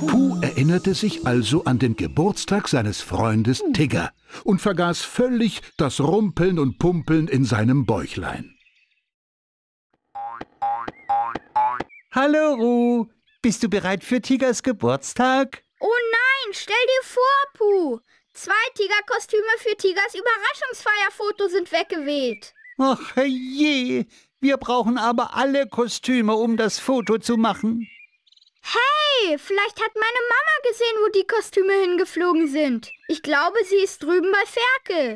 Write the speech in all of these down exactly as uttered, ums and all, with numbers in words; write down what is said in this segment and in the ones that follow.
Puh erinnerte sich also an den Geburtstag seines Freundes Tigger und vergaß völlig das Rumpeln und Pumpeln in seinem Bäuchlein. Hallo, Ruh. Bist du bereit für Tigers Geburtstag? Oh nein, stell dir vor, Puh. Zwei Tigerkostüme für Tigers Überraschungsfeierfoto sind weggeweht. Ach je, wir brauchen aber alle Kostüme, um das Foto zu machen. Hey, vielleicht hat meine Mama gesehen, wo die Kostüme hingeflogen sind. Ich glaube, sie ist drüben bei Ferkel.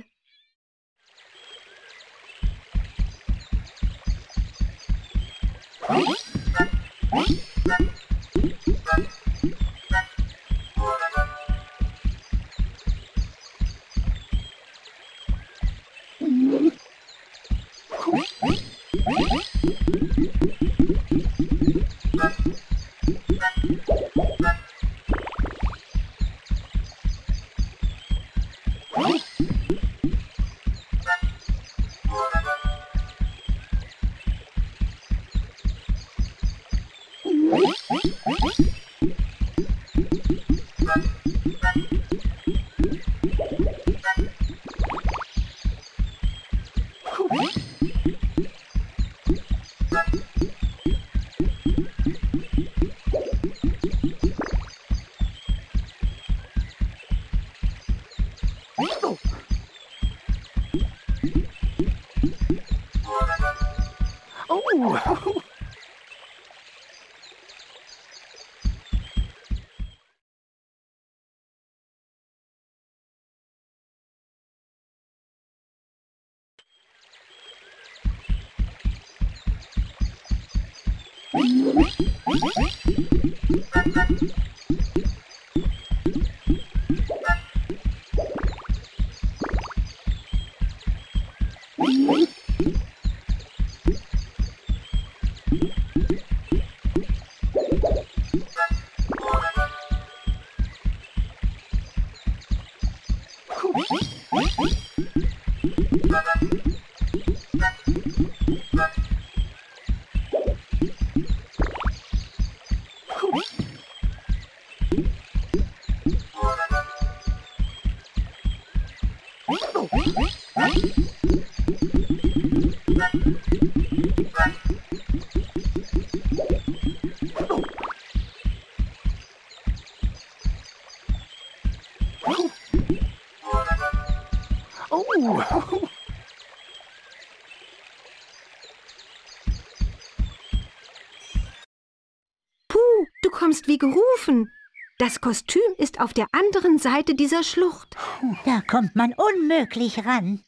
Puh, du kommst wie gerufen. Das Kostüm ist auf der anderen Seite dieser Schlucht. Da kommt man unmöglich ran.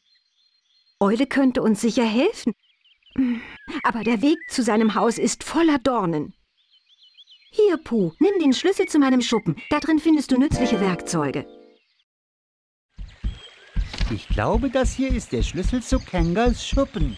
Eule könnte uns sicher helfen. Aber der Weg zu seinem Haus ist voller Dornen. Hier, Puh, nimm den Schlüssel zu meinem Schuppen. Da drin findest du nützliche Werkzeuge. Ich glaube, das hier ist der Schlüssel zu Kangas Schuppen.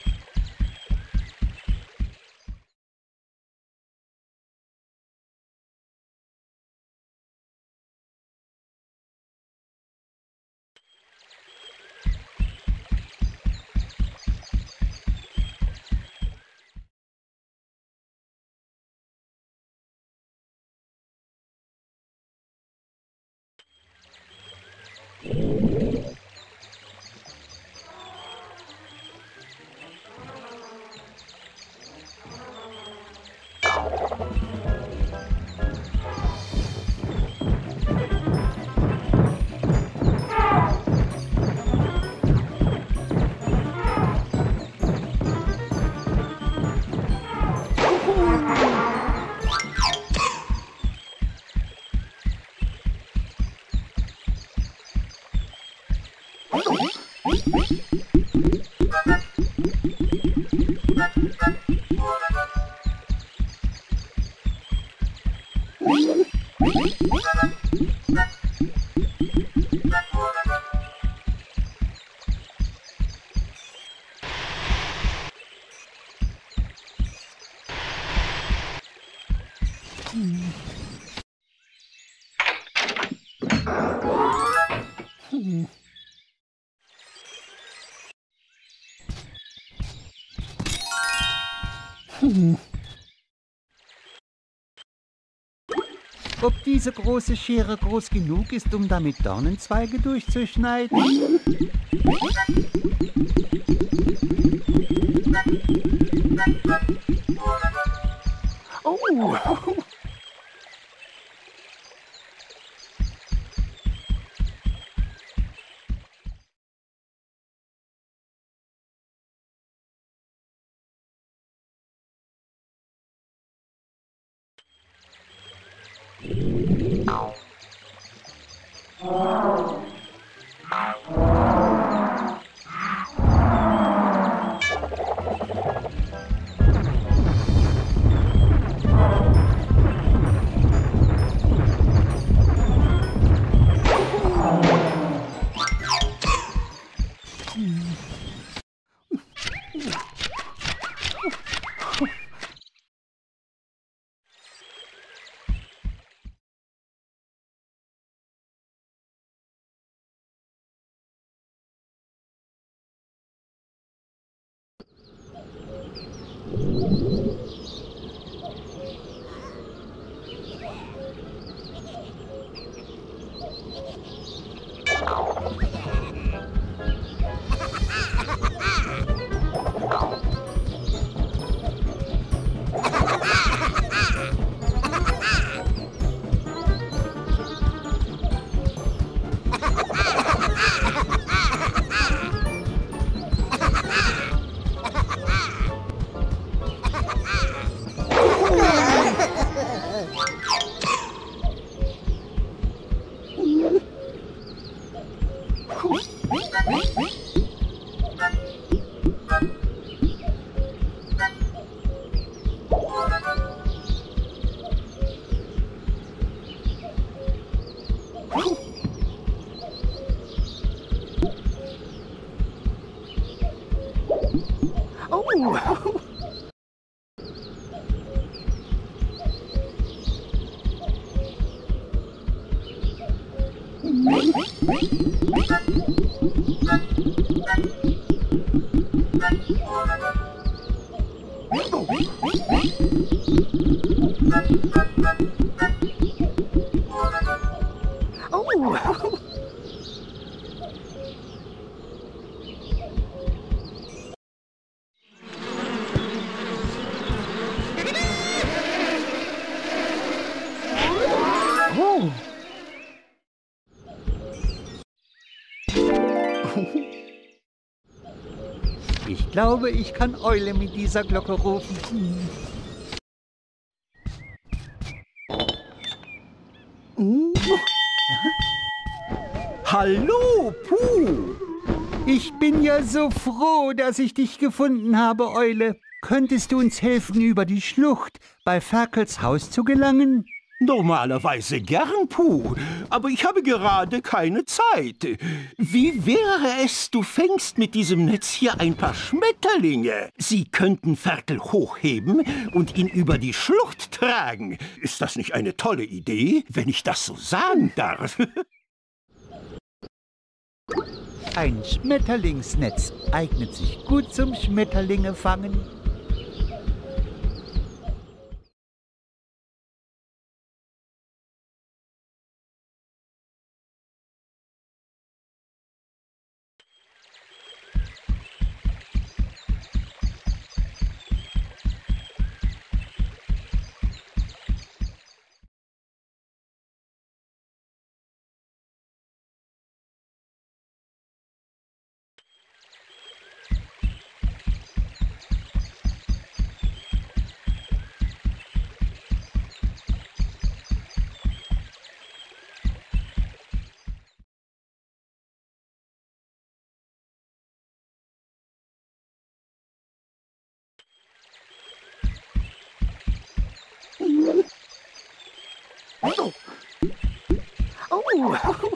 Ob die diese große Schere groß genug ist, um damit Dornenzweige durchzuschneiden? Oh! Ich glaube, ich kann Eule mit dieser Glocke rufen. Hm. Hallo, Puh! Ich bin ja so froh, dass ich dich gefunden habe, Eule. Könntest du uns helfen, über die Schlucht bei Ferkels Haus zu gelangen? Normalerweise gern, Puh, aber ich habe gerade keine Zeit. Wie wäre es, du fängst mit diesem Netz hier ein paar Schmetterlinge? Sie könnten Ferkel hochheben und ihn über die Schlucht tragen. Ist das nicht eine tolle Idee, wenn ich das so sagen darf? Ein Schmetterlingsnetz eignet sich gut zum Schmetterlinge fangen. Oh. Oh.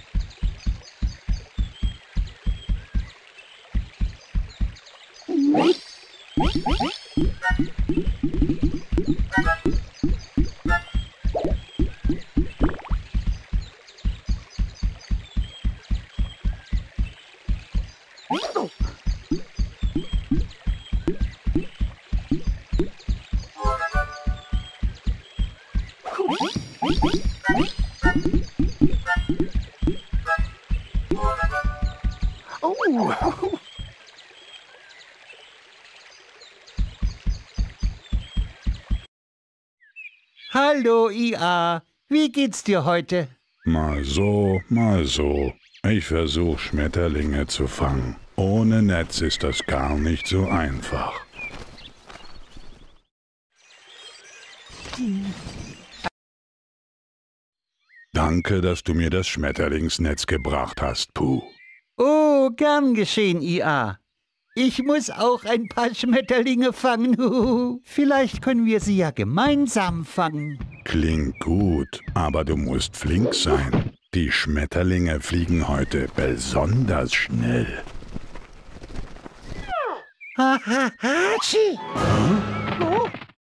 Oh. Oh. Hallo, I A. Wie geht's dir heute? Mal so, mal so. Ich versuche Schmetterlinge zu fangen. Ohne Netz ist das gar nicht so einfach. Danke, dass du mir das Schmetterlingsnetz gebracht hast, Puh. Oh, gern geschehen, I A. Ich muss auch ein paar Schmetterlinge fangen. Huhu. Vielleicht können wir sie ja gemeinsam fangen. Klingt gut, aber du musst flink sein. Die Schmetterlinge fliegen heute besonders schnell. Ha, ha, hatschi! Oh.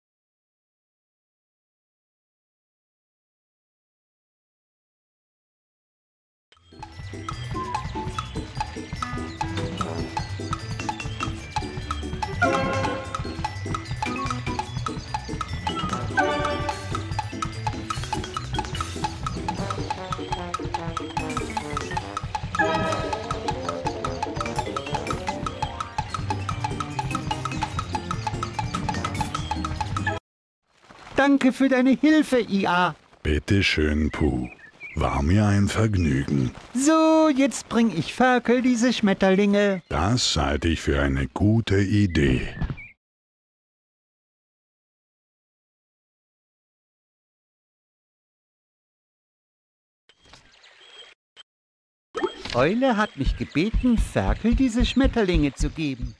Danke für deine Hilfe, I A. Bitte schön, Puh. War mir ein Vergnügen. So, jetzt bring ich Ferkel diese Schmetterlinge. Das halte ich für eine gute Idee. Eule hat mich gebeten, Ferkel diese Schmetterlinge zu geben.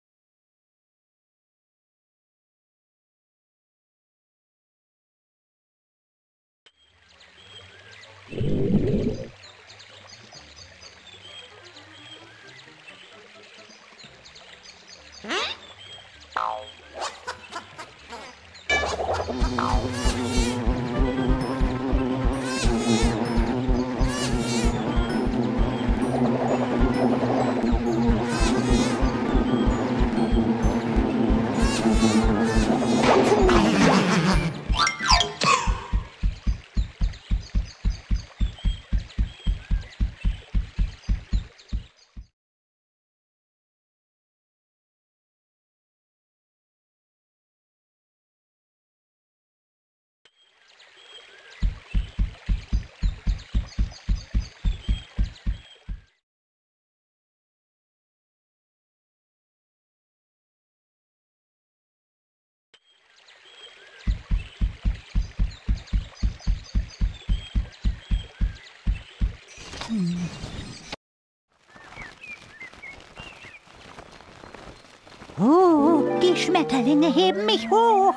Oh, die Schmetterlinge heben mich hoch.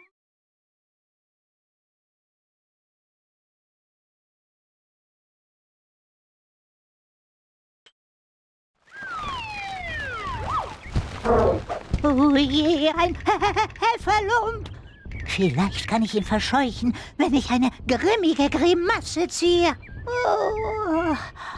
Oh je, ein Helferlump. Vielleicht kann ich ihn verscheuchen, wenn ich eine grimmige Grimasse ziehe. Oh.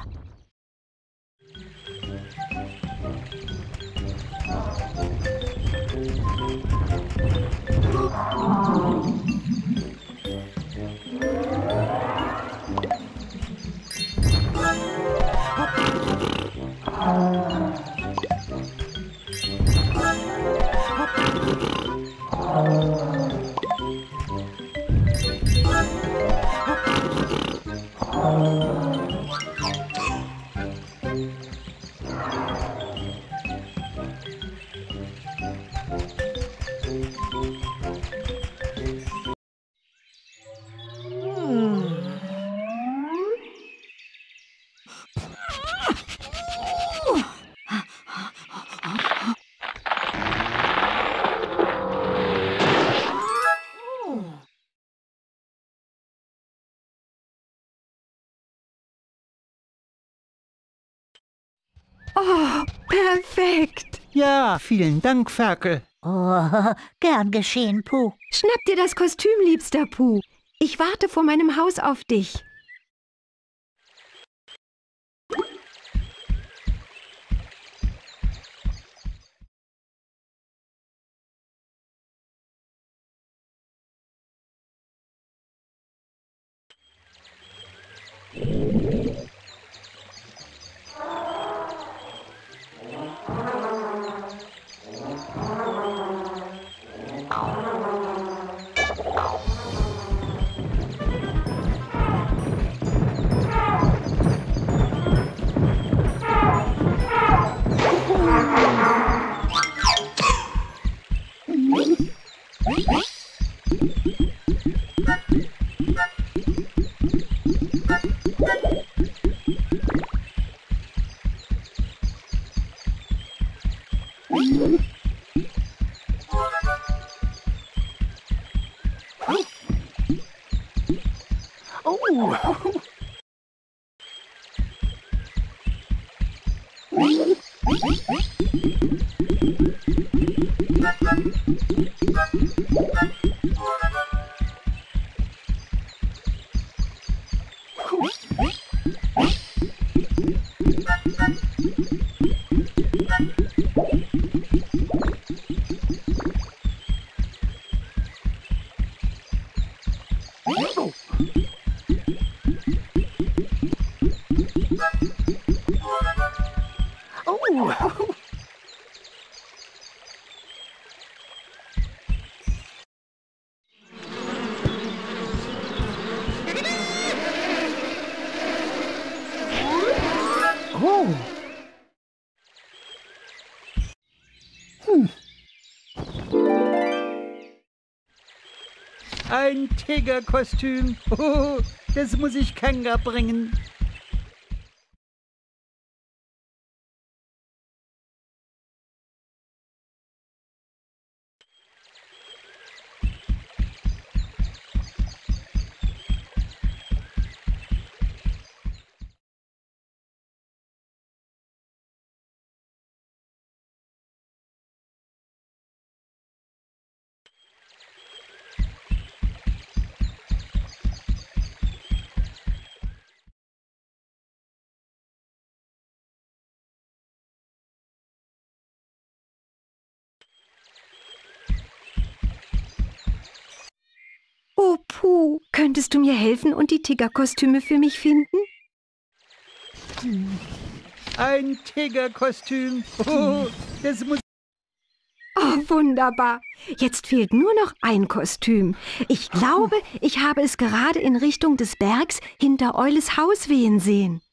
Oh, perfekt. Ja, vielen Dank, Ferkel. Oh, gern geschehen, Puh. Schnapp dir das Kostüm, liebster Puh. Ich warte vor meinem Haus auf dich. Oh. Oh. Hm. Ein Tigerkostüm. Oh, das muss ich Kanga bringen. Oh, Puh, könntest du mir helfen und die Tigerkostüme für mich finden? Ein Tigerkostüm. Oh, das muss... Oh, wunderbar. Jetzt fehlt nur noch ein Kostüm. Ich glaube, ich habe es gerade in Richtung des Bergs hinter Eules Haus wehen sehen.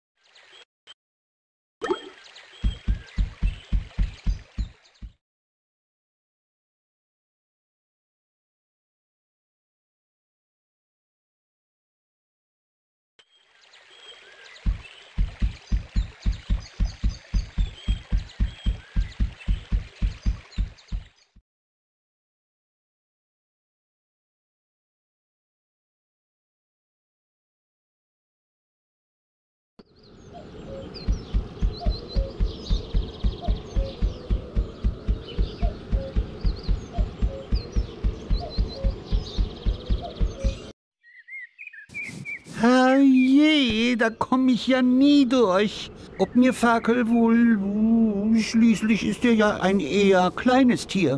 Herrje, da komme ich ja nie durch. Ob mir Ferkel wohl... Schließlich ist er ja ein eher kleines Tier.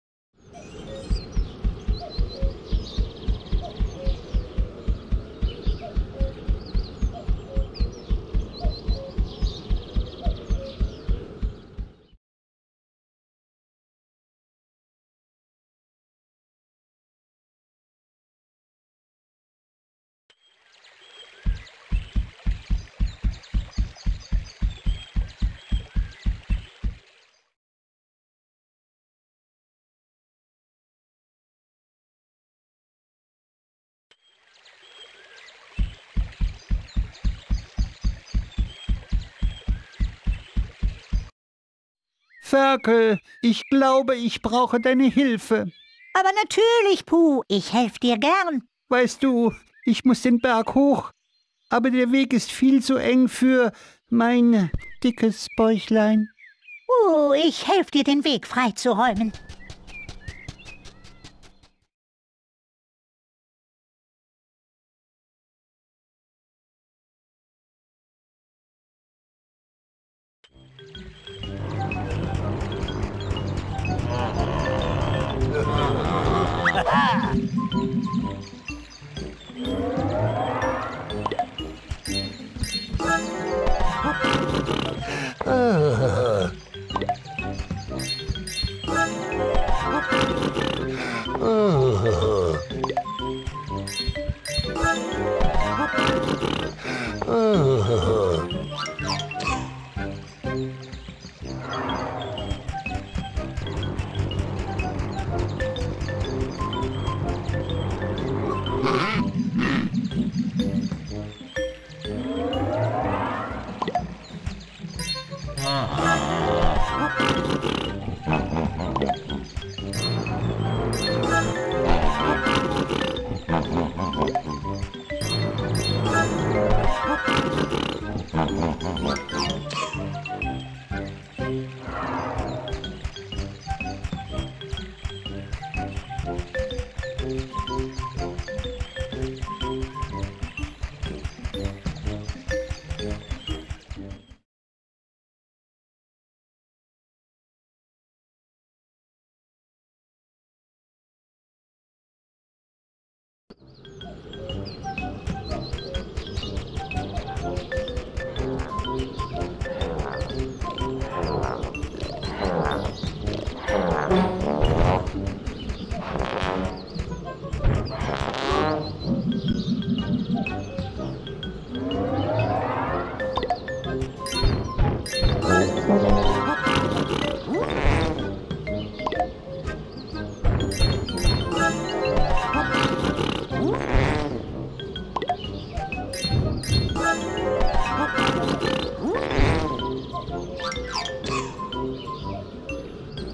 Ferkel, ich glaube, ich brauche deine Hilfe. Aber natürlich, Puh, ich helfe dir gern. Weißt du, ich muss den Berg hoch, aber der Weg ist viel zu eng für mein dickes Bäuchlein. Uh, ich helfe dir, den Weg freizuräumen.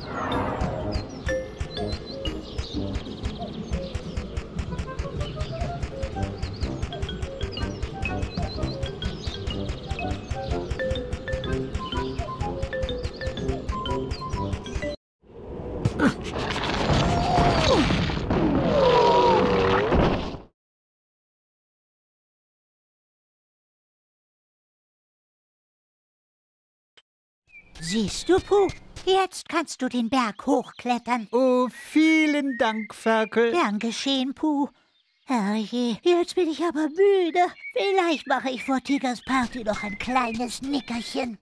Siehst du, Puh? Jetzt kannst du den Berg hochklettern. Oh, vielen Dank, Ferkel. Gern geschehen, Puh. Herrje, jetzt bin ich aber müde. Vielleicht mache ich vor Tigers Party noch ein kleines Nickerchen.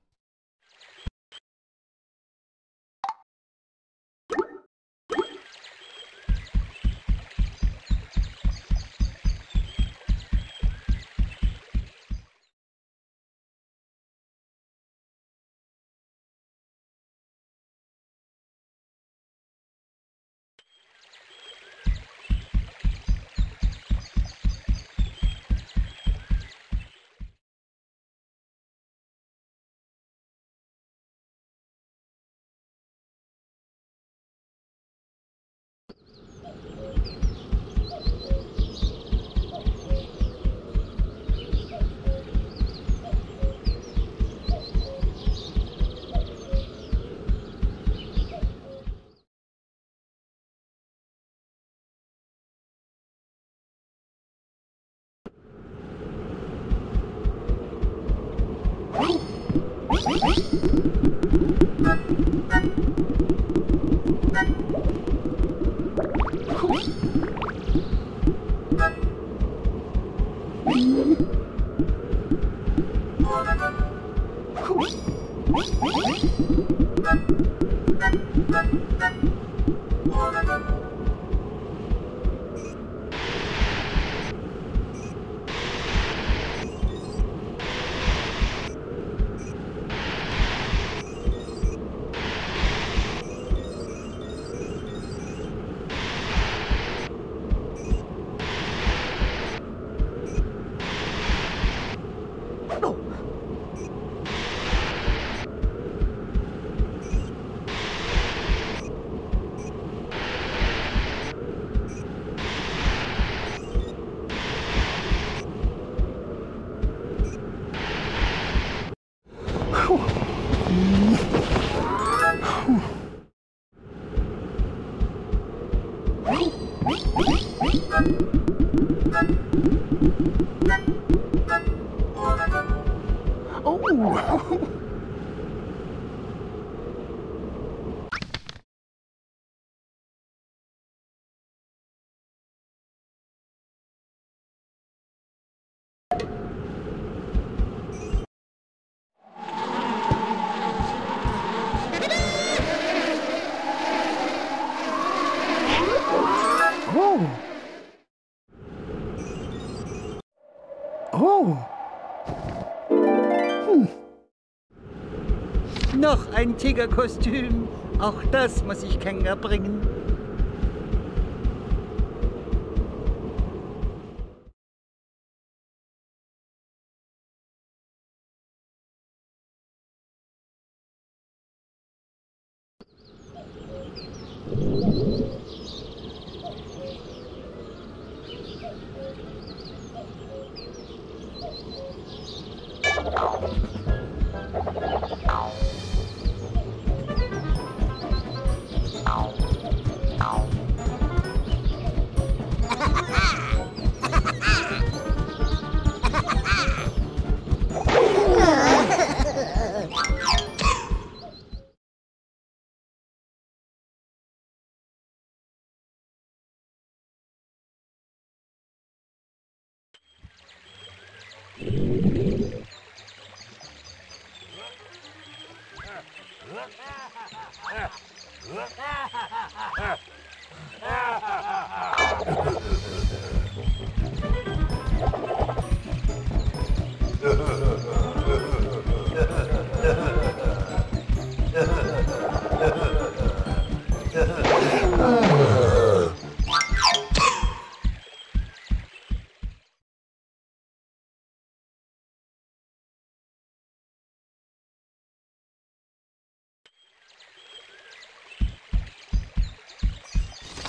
Noch ein Tigerkostüm. Auch das muss ich Kenga bringen.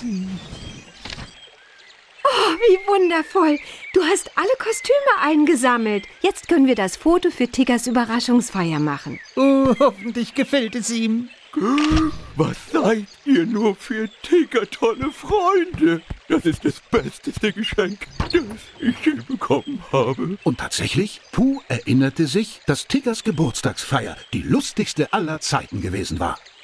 Oh, wie wundervoll. Du hast alle Kostüme eingesammelt. Jetzt können wir das Foto für Tiggers Überraschungsfeier machen. Oh, hoffentlich gefällt es ihm. Was seid ihr nur für Tigger tolle Freunde? Das ist das besteste Geschenk, das ich je bekommen habe. Und tatsächlich, Puh erinnerte sich, dass Tiggers Geburtstagsfeier die lustigste aller Zeiten gewesen war.